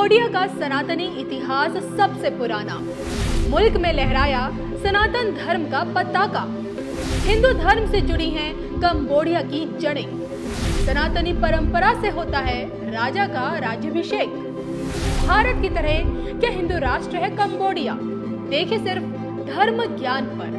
Cambodia का सनातनी इतिहास सबसे पुराना, मुल्क में लहराया सनातन धर्म का पताका। हिंदू धर्म से जुड़ी हैं कंबोडिया की जड़ें। सनातनी परंपरा से होता है राजा का राज्याभिषेक। भारत की तरह क्या हिंदू राष्ट्र है कंबोडिया? देखिए सिर्फ धर्म ज्ञान पर।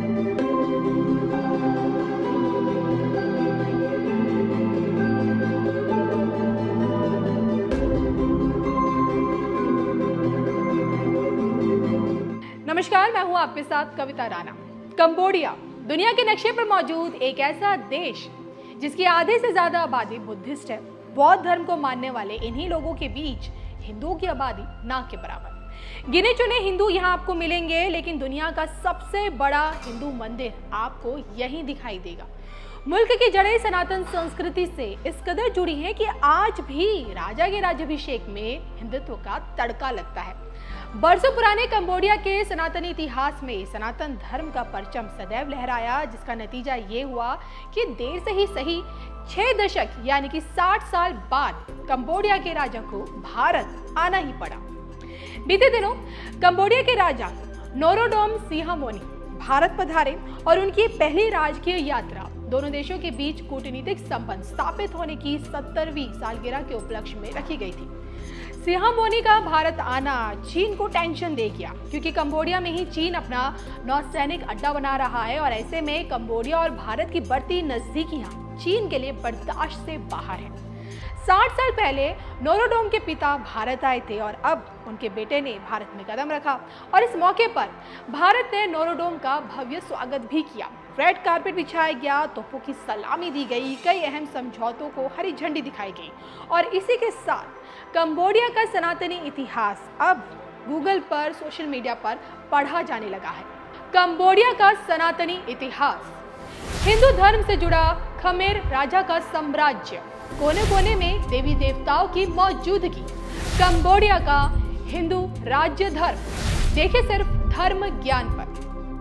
नमस्कार, मैं हूं आपके साथ कविता राणा। कंबोडिया दुनिया के नक्शे पर मौजूद एक ऐसा देश जिसकी आधे से ज्यादा आबादी बुद्धिस्ट है। बौद्ध धर्म को मानने वाले इन्हीं लोगों के बीच हिंदुओं की आबादी ना के बराबर। गिने चुने हिंदू यहाँ आपको मिलेंगे, लेकिन दुनिया का सबसे बड़ा हिंदू मंदिर आपको यहीं दिखाई देगा। मुल्क की जड़ें सनातन संस्कृति से इस कदर जुड़ी हैं कि आज भी राजा के राज्याभिषेक में हिंदुत्व का तड़का लगता है। बरसों पुराने कंबोडिया के सनातनी इतिहास में सनातन धर्म का परचम सदैव लहराया, जिसका नतीजा ये हुआ कि देर से ही सही 6 दशक यानी कि 60 साल बाद कंबोडिया के राजा को भारत आना ही पड़ा। बीते दिनों कंबोडिया के राजा नोरोडोम सिहामोनी भारत पधारे और उनकी पहली राजकीय यात्रा दोनों देशों के बीच कूटनीतिक संबंध स्थापित होने की 70वीं सालगिरह के उपलक्ष्य में रखी गई थी। सिहामोनी का भारत आना चीन को टेंशन दे गया, क्योंकि कंबोडिया में ही चीन अपना नौसैनिक अड्डा बना रहा है और ऐसे में कंबोडिया और भारत की बढ़ती नजदीकियां चीन के लिए बर्दाश्त से बाहर है। 60 साल पहले नोरोडोम के पिता भारत आए थे और अब उनके बेटे ने भारत में कदम रखा और इस मौके पर भारत ने नोरोडोम का भव्य स्वागत भी किया। रेड कारपेट बिछाया गया, तोपों की सलामी दी गई, कई अहम समझौतों को हरी झंडी दिखाई गई और इसी के साथ कंबोडिया का सनातनी इतिहास अब गूगल पर, सोशल मीडिया पर पढ़ा जाने लगा है। कंबोडिया का सनातनी इतिहास, हिंदू धर्म से जुड़ा खमेर राजा का साम्राज्य, कोने कोने में देवी देवताओं की मौजूदगी, कंबोडिया का हिंदू राज्य धर्म। देखिए सिर्फ धर्म ज्ञान पर।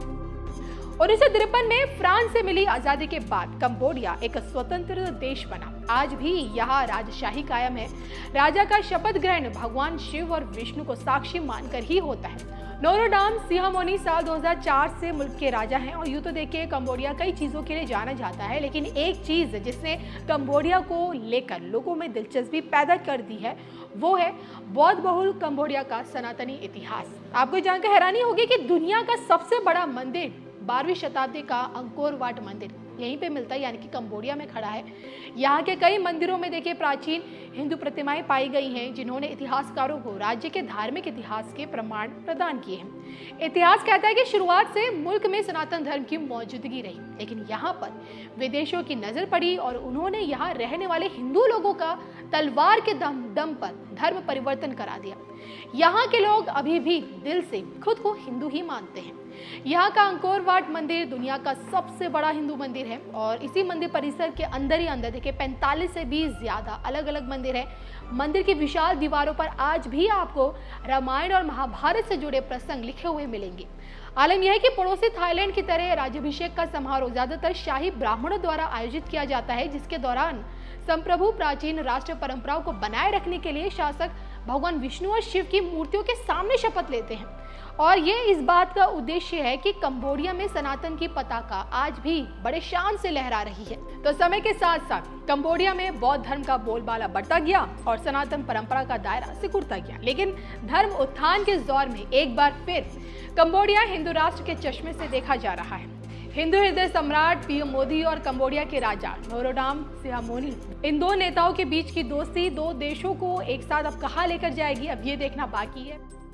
1953 में फ्रांस से मिली आजादी के बाद कंबोडिया एक स्वतंत्र देश बना। आज भी यहाँ राजशाही कायम है। राजा का शपथ ग्रहण भगवान शिव और विष्णु को साक्षी मानकर ही होता है। नोरोडोम सिहामोनी साल 2004 से मुल्क के राजा हैं और यूं तो देखिए कंबोडिया कई चीजों के लिए जाना जाता है, लेकिन एक चीज जिसने कंबोडिया को लेकर लोगों में दिलचस्पी पैदा कर दी है वो है बौद्ध बहुल कंबोडिया का सनातनी इतिहास। आपको जानकर हैरानी होगी कि दुनिया का सबसे बड़ा मंदिर 12वीं शताब्दी का अंकोर वाट मंदिर यहीं पे मिलता है, यानी कि कंबोडिया में खड़ा है। यहाँ के कई मंदिरों में देखिए प्राचीन हिंदू प्रतिमाएं पाई गई हैं, जिन्होंने इतिहासकारों को राज्य के धार्मिक इतिहास के प्रमाण प्रदान किए हैं। इतिहास कहता है कि शुरुआत से मुल्क में सनातन धर्म की मौजूदगी रही, लेकिन यहाँ पर विदेशों की नजर पड़ी और उन्होंने यहाँ रहने वाले हिंदू लोगों का तलवार के दम पर धर्म परिवर्तन करा दिया। यहाँ के लोग अभी भी दिल से खुद को हिंदू ही मानते हैं। यहाँ का अंकोर वाट मंदिर दुनिया का सबसे बड़ा हिंदू मंदिर है और इसी मंदिर परिसर के अंदर ही अंदर देखिए 45 से भी ज्यादा अलग अलग मंदिर है। मंदिर की विशाल दीवारों पर आज भी आपको रामायण और महाभारत से जुड़े प्रसंग लिखे हुए मिलेंगे। आलम यह है कि पड़ोसी थाईलैंड की तरह राज्याभिषेक का समारोह ज्यादातर शाही ब्राह्मणों द्वारा आयोजित किया जाता है, जिसके दौरान संप्रभु प्राचीन राष्ट्र परंपराओं को बनाए रखने के लिए शासक भगवान विष्णु और शिव की मूर्तियों के सामने शपथ लेते हैं। और ये इस बात का उद्देश्य है कि कंबोडिया में सनातन की पताका आज भी बड़े शान से लहरा रही है। तो समय के साथ साथ कंबोडिया में बौद्ध धर्म का बोलबाला बढ़ता गया और सनातन परंपरा का दायरा सिकुड़ता गया, लेकिन धर्म उत्थान के दौर में एक बार फिर कंबोडिया हिंदू राष्ट्र के चश्मे से देखा जा रहा है। हिंदू हृदय सम्राट पीएम मोदी और कंबोडिया के राजा नोरोडोम सिहामोनी, इन दो नेताओं के बीच की दोस्ती दो देशों को एक साथ अब कहाँ लेकर जाएगी, अब ये देखना बाकी है।